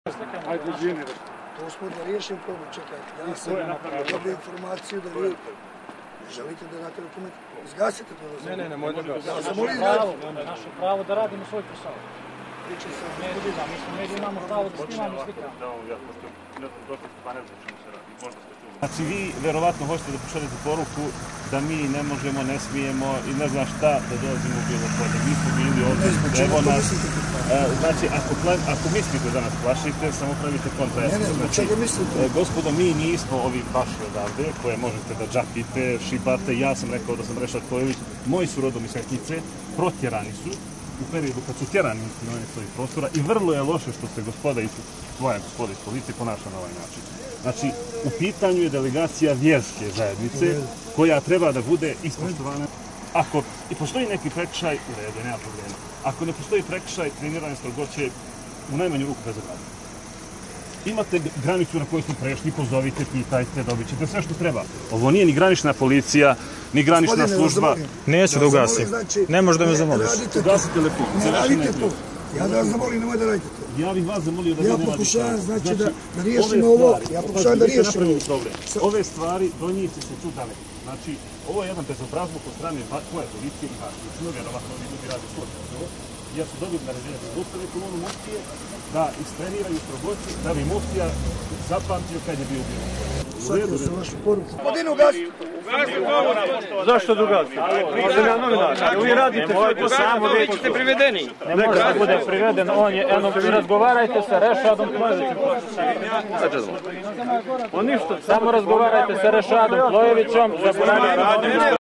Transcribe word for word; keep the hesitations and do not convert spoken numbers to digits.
Ajde, izvini. To smo da riješim problem, čekajte. Ja sam dobio informaciju da vi ne želite da date dokument. Zgasite to da Ne, ne, ne, moj da gasite. Ja sam molim da... Naše pravo da radimo svoj posao. Pričam sa Medijima, mi smo mediji imamo pravo da snimamo i slikamo. Znači vi verovatno hoćete da pošaljete poruku da mi ne možemo, ne smijemo i ne znam šta da dolazimo u bilo polje. Mi smo bili ovdje, evo nas. Znači ako mislite da nas plašite, samo pravite kontra. Ne, ne, zbog čega mislite? Gospodo, mi nismo ovi vaši odavde koje možete da džapite, šibate. Ja sam rekao da sam Rešad Kojović, moji su rodom iz Svetnice, protjerani su u periodu kad su tjerani na ovih prostora i vrlo je loše što se gospoda iz tvoja gospoda iz policije ponaša na ovaj način. Znači, u pitanju je delegacija vjerske zajednice koja treba da bude ispoštovana. Ako i postoji neki prekršaj, u redu, nema problema. Ako ne postoji prekršaj, treniranje strogoće u najmanju ruku bezobrazno. Imate granicu na kojoj smo prešli, pozovite, pitajte, dobit ćete sve što treba. Ovo nije ni granična policija, ni granična služba. Neću da ugasim. Ne možeš da me zamoliš. Ugasite lepo. Ne radite to. Ja da vas zamolim, nemoj da radite to. Ja bih vas zamolio da vi ne radite. Ja pokušavam, znači, da riješimo ovo. Ja pokušavam da riješimo ovo. Ove stvari donijeti se tu daleko. Znači, ovo je jedan bezobrazluk od strane koje policije i vas. Znači, vjerovatno ovi ljudi radi svoj posao. Ja su dobili naređenje za ustave kolonu muftije da istreniraju strogoći da bi muftija zapamtio kad je bio bio. Shvatio sam vašu poruku. Gospodinu Gasitu! Zašto da ugasim? Možda ja novinar. Vi radite svoj posao, vi ćete privedeni. Ne može da bude priveden, on je, eno, razgovarajte sa Rešadom Plojevićem. On ništa. Samo razgovarajte sa Rešadom Plojevićem, zaboravljajte.